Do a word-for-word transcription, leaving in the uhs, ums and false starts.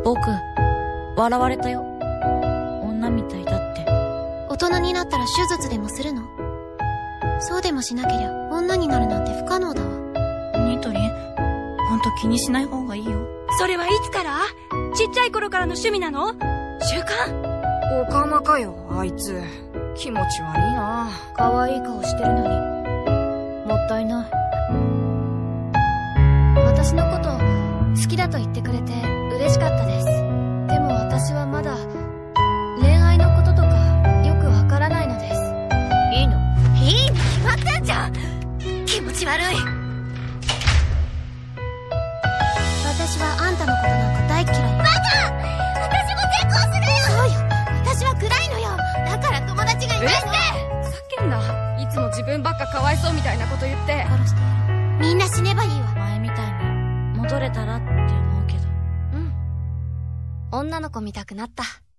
僕、笑われたよ。女みたいだって。 大人になったら手術でもするの？そうでもしなけりゃ女になるなんて不可能だわ。 ニトリン、ほんと気にしない方がいいよ。 それはいつから？ちっちゃい頃からの趣味なの？習慣？ おかまかよ、あいつ。気持ち悪いな。 可愛い顔してるのに、もったいない。 私のこと好きだと言ってくれて嬉しかったです。でも私はまだ恋愛のこととかよくわからないのです。 いいの？いいに決まってんじゃん。気持ち悪い。 私はあんたのことなんか大嫌いよ。 バカ！私も絶交するよ。 そうよ、私は暗いのよ。だから友達がいないの。 叫んだ。いつも自分ばっかかわいそうみたいなこと言って。 殺してやる。みんな死ねばいいわ。 前みたいに戻れたらって思うけど。 うん。女の子見たくなった。